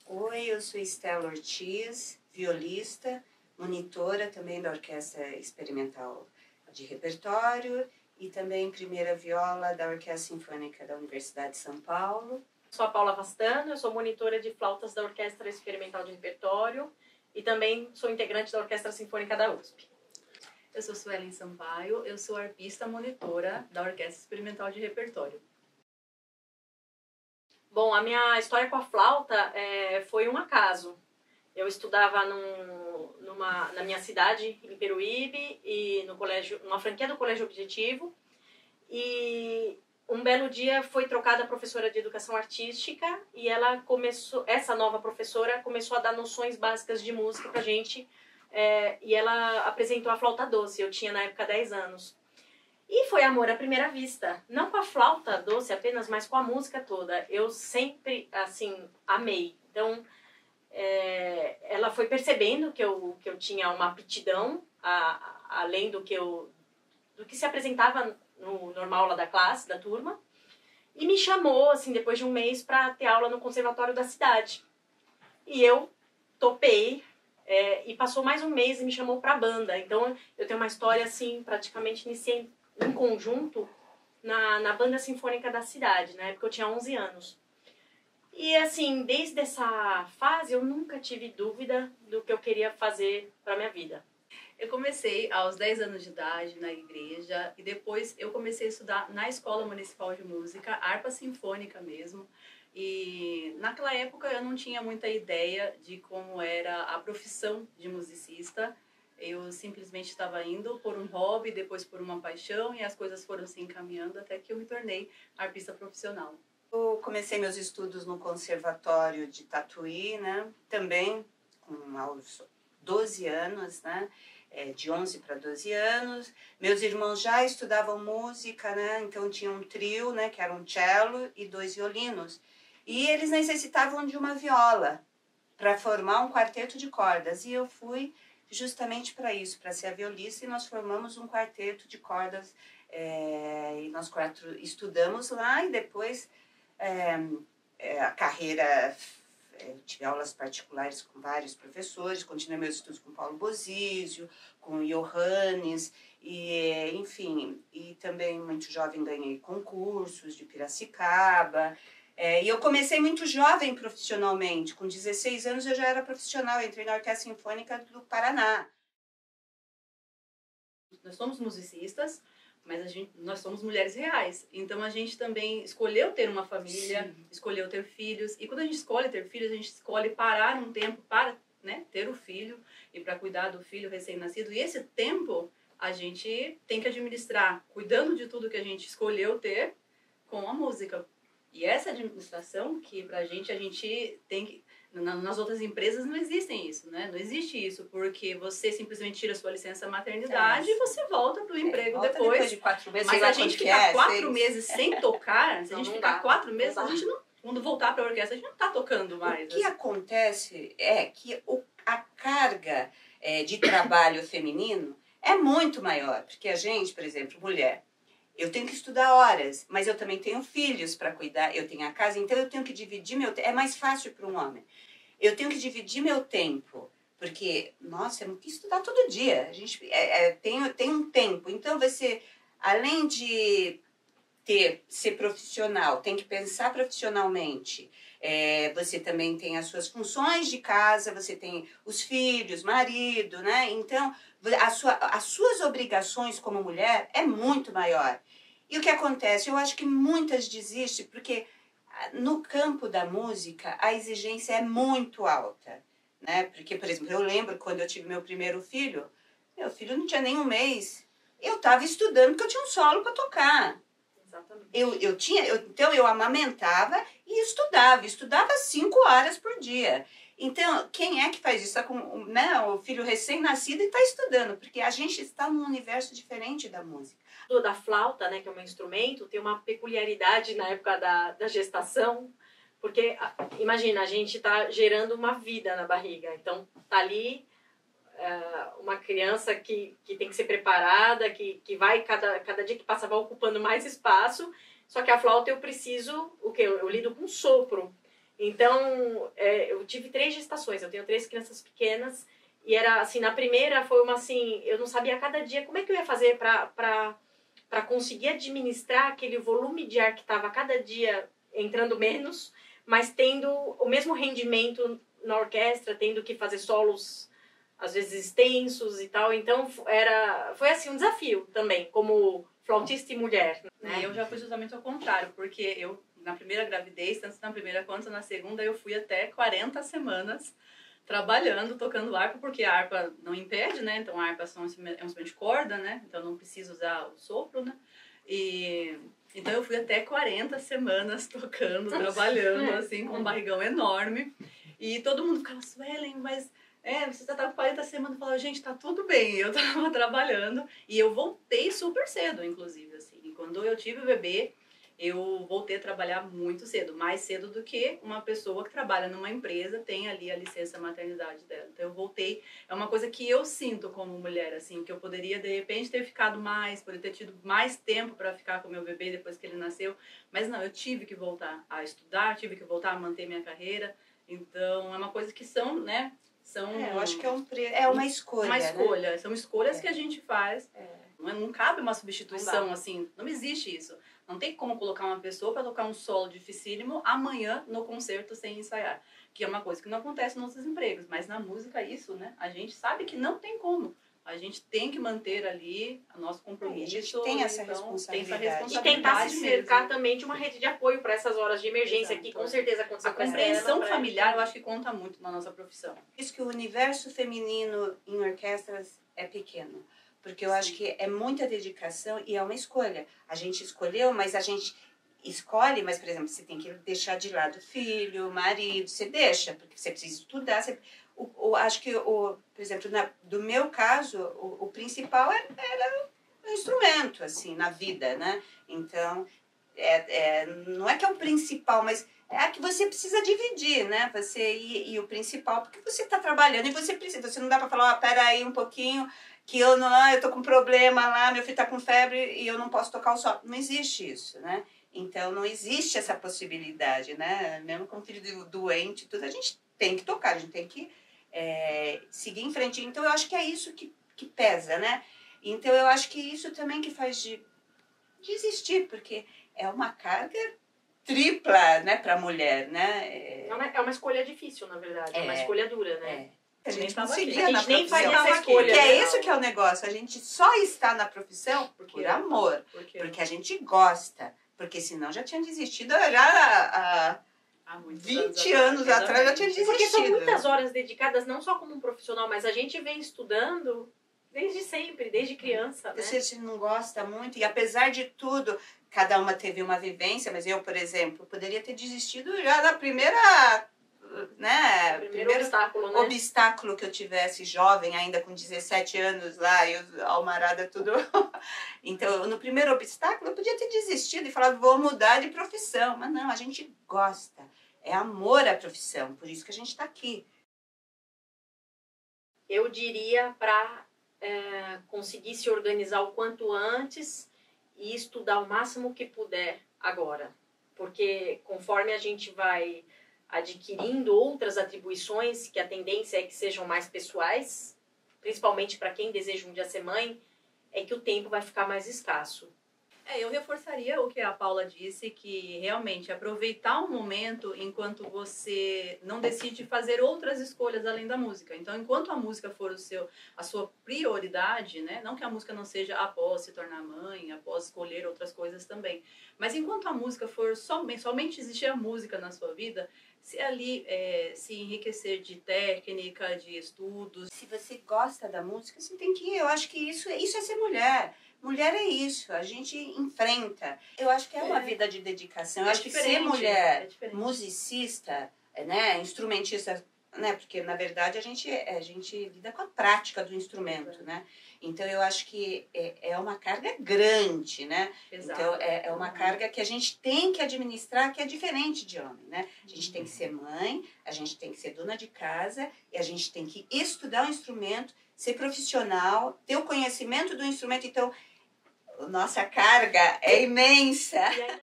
Oi, eu sou Estela Ortiz, violista, monitora também da Orquestra Experimental de Repertório e também primeira viola da Orquestra Sinfônica da Universidade de São Paulo. Sou a Paula Vastano, eu sou monitora de flautas da Orquestra Experimental de Repertório e também sou integrante da Orquestra Sinfônica da USP. Eu sou Suelen Sampaio, eu sou arpista monitora da Orquestra Experimental de Repertório. Bom, a minha história com a flauta foi um acaso. Eu estudava na minha cidade, em Peruíbe, e no colégio, numa franquia do Colégio Objetivo. E um belo dia foi trocada a professora de educação artística e essa nova professora começou a dar noções básicas de música pra gente. E ela apresentou a flauta doce. Eu tinha na época 10 anos. E foi amor à primeira vista. Não com a flauta doce apenas, mas com a música toda. Eu sempre, assim, amei. Então, ela foi percebendo que eu tinha uma aptidão, além do que se apresentava no normal lá da classe, da turma. E me chamou, assim, depois de um mês, para ter aula no conservatório da cidade. E eu topei. E passou mais um mês e me chamou para a banda. Então, eu tenho uma história, assim, praticamente iniciei em conjunto na banda sinfônica da cidade, na época eu tinha 11 anos. E assim, desde essa fase eu nunca tive dúvida do que eu queria fazer para minha vida. Eu comecei aos 10 anos de idade na igreja e depois eu comecei a estudar na Escola Municipal de Música, harpa sinfônica mesmo. E naquela época eu não tinha muita ideia de como era a profissão de musicista. Eu simplesmente estava indo por um hobby, depois por uma paixão, e as coisas foram se encaminhando até que eu me tornei arpista profissional. Eu comecei meus estudos no Conservatório de Tatuí, né? Também aos 12 anos, né? De 11 para 12 anos. Meus irmãos já estudavam música, né? Então tinha um trio, né? Que era um cello e 2 violinos. E eles necessitavam de uma viola para formar um quarteto de cordas. E eu fui justamente para isso, para ser a violista, e nós formamos um quarteto de cordas, e nós 4 estudamos lá, e depois a carreira, tive aulas particulares com vários professores, continuei meus estudos com Paulo Bozizio, com Johannes, e enfim, e também muito jovem ganhei concursos de Piracicaba. E eu comecei muito jovem profissionalmente, com 16 anos eu já era profissional, eu entrei na Orquestra Sinfônica do Paraná. Nós somos musicistas, mas nós somos mulheres reais, então a gente também escolheu ter uma família, sim, escolheu ter filhos, e quando a gente escolhe ter filhos, a gente escolhe parar um tempo para, né, ter o filho e para cuidar do filho recém-nascido, e esse tempo a gente tem que administrar, cuidando de tudo que a gente escolheu ter com a música. E essa administração que pra a gente tem que... Nas outras empresas não existem isso, né? Não existe isso, porque você simplesmente tira a sua licença maternidade e você volta pro emprego depois de 4 meses. Mas a gente ficar 4 meses sem tocar, se a gente ficar 4 meses, a gente não... Quando voltar pra orquestra, a gente não tá tocando mais. O que acontece é que a carga de trabalho feminino é muito maior, porque a gente, por exemplo, mulher, eu tenho que estudar horas, mas eu também tenho filhos para cuidar, eu tenho a casa, então eu tenho que dividir meu tempo. É mais fácil para um homem. Eu tenho que dividir meu tempo, porque, nossa, eu não quis estudar todo dia. A gente tem um tempo, então você, além de ser profissional, tem que pensar profissionalmente. Você também tem as suas funções de casa, você tem os filhos, marido, né? Então, as suas obrigações como mulher é muito maior. E o que acontece? Eu acho que muitas desistem porque no campo da música a exigência é muito alta, né? Porque, por exemplo, eu lembro quando eu tive meu primeiro filho, meu filho não tinha nem um mês, eu estava estudando porque eu tinha um solo para tocar. Exatamente. Então eu amamentava e estudava 5 horas por dia. Então, quem é que faz isso? Está com, né, o filho recém-nascido e está estudando, porque a gente está num universo diferente da música. Da flauta, né, que é um instrumento, tem uma peculiaridade na época da gestação, porque, imagina, a gente está gerando uma vida na barriga, então tá ali uma criança que tem que ser preparada, que vai, cada dia que passa, vai ocupando mais espaço, só que a flauta eu preciso, eu lido com sopro. Então, eu tive 3 gestações, eu tenho 3 crianças pequenas, e era assim, na primeira foi uma assim, eu não sabia a cada dia como é que eu ia fazer para conseguir administrar aquele volume de ar que estava cada dia entrando menos, mas tendo o mesmo rendimento na orquestra, tendo que fazer solos às vezes extensos e tal. Então foi assim um desafio também, como flautista e mulher, né? E eu já fui justamente ao contrário, porque eu na primeira gravidez, tanto na primeira quanto na segunda, eu fui até 40 semanas trabalhando, tocando harpa, porque a harpa não impede, né? Então a harpa é um instrumento de corda, né? Então não precisa usar o sopro, né? Então eu fui até 40 semanas tocando, trabalhando, assim, com um barrigão enorme. E todo mundo ficava, Suelen, mas você já tá com 40 semanas. Eu falava, gente, tá tudo bem. Eu tava trabalhando e eu voltei super cedo, inclusive, assim. E quando eu tive o bebê, eu voltei a trabalhar muito cedo, mais cedo do que uma pessoa que trabalha numa empresa tem ali a licença maternidade dela. Então eu voltei, é uma coisa que eu sinto como mulher, assim, que eu poderia de repente ter ficado mais, poderia ter tido mais tempo para ficar com meu bebê depois que ele nasceu, mas não, eu tive que voltar a estudar, tive que voltar a manter minha carreira. Então é uma coisa que são, né, eu acho que é uma escolha. Uma escolha, né? São escolhas que a gente faz. Não cabe uma substituição, Não assim, não existe isso. Não tem como colocar uma pessoa para tocar um solo dificílimo amanhã no concerto sem ensaiar. Que é uma coisa que não acontece nos outros empregos. Mas na música, isso, né? A gente sabe que não tem como. A gente tem que manter ali o nosso compromisso. A gente tem essa responsabilidade. E tentar se cercar também de uma rede de apoio para essas horas de emergência, Exato. que com certeza aconteceu. A compreensão familiar, eu acho que conta muito na nossa profissão. Isso que o universo feminino em orquestras é pequeno. Porque eu acho que é muita dedicação e é uma escolha. A gente escolheu, mas a gente escolhe, mas, por exemplo, você tem que deixar de lado o filho, o marido, você deixa, porque você precisa estudar. Acho que, por exemplo, do meu caso, o principal era o instrumento, assim, na vida, né? Então, não é que é o principal, mas é que você precisa dividir, né? E o principal, porque você está trabalhando e você precisa. Você não dá para falar, pera aí um pouquinho, que eu tô com problema lá, meu filho tá com febre e eu não posso tocar o solo. Não existe isso, né? Então, não existe essa possibilidade, né? Mesmo com o filho doente, tudo, a gente tem que tocar, a gente tem que seguir em frente. Então, eu acho que é isso que pesa, né? Então, eu acho que isso também que faz desistir, porque é uma carga tripla, né, para a mulher, né? É uma escolha difícil, na verdade. É uma escolha dura, né? A gente não seguia na nem faz profissão. essa escolha. Que é isso que é o negócio. A gente só está na profissão por amor. Porque a gente gosta. Porque senão já tinha desistido já há 20 anos atrás já tinha desistido. Porque são muitas horas dedicadas, não só como um profissional, mas a gente vem estudando desde sempre, desde criança, né? Se a gente não gosta muito, e apesar de tudo, cada uma teve uma vivência, mas eu, por exemplo, poderia ter desistido já na primeiro obstáculo, né? Obstáculo que eu tivesse jovem, ainda com 17 anos lá, eu almarada tudo. Então, no primeiro obstáculo, eu podia ter desistido e falado, vou mudar de profissão. Mas não, a gente gosta. É amor à profissão, por isso que a gente está aqui. Eu diria para conseguir se organizar o quanto antes e estudar o máximo que puder agora. Porque conforme a gente vai adquirindo outras atribuições, que a tendência é que sejam mais pessoais, principalmente para quem deseja um dia ser mãe, é que o tempo vai ficar mais escasso. Eu reforçaria o que a Paula disse, que realmente aproveitar um momento enquanto você não decide fazer outras escolhas além da música. Então, enquanto a música for a sua prioridade, né? Não que a música não seja após se tornar mãe, após escolher outras coisas também, mas enquanto a música for somente existir a música na sua vida, se ali se enriquecer de técnica, de estudos. Se você gosta da música, você tem que ir. Eu acho que isso é ser mulher. Mulher é isso, a gente enfrenta. Eu acho que é uma vida de dedicação. Eu acho que ser mulher musicista, né, instrumentista, né, porque na verdade a gente lida com a prática do instrumento, né? Então eu acho que é uma carga grande, né? Exato. Então é uma carga que a gente tem que administrar, que é diferente de homem, né? A gente tem que ser mãe, a gente tem que ser dona de casa e a gente tem que estudar o instrumento, ser profissional, ter o conhecimento do instrumento. Então, nossa carga é imensa.